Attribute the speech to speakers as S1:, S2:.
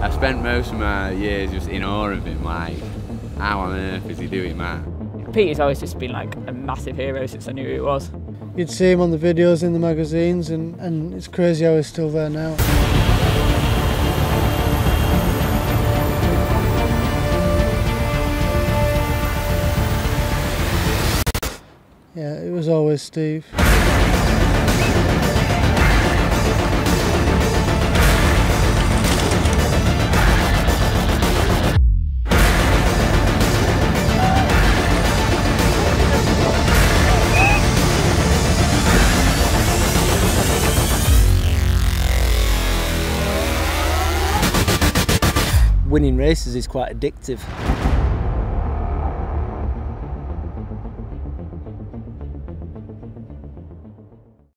S1: I've spent most of my years just in awe of him, like, how on earth is he doing that?
S2: Peat has always just been like a massive hero since I knew who he was.
S3: You'd see him on the videos in the magazines, and it's crazy how he's still there now. Yeah, it was always Steve.
S4: Winning races is quite addictive.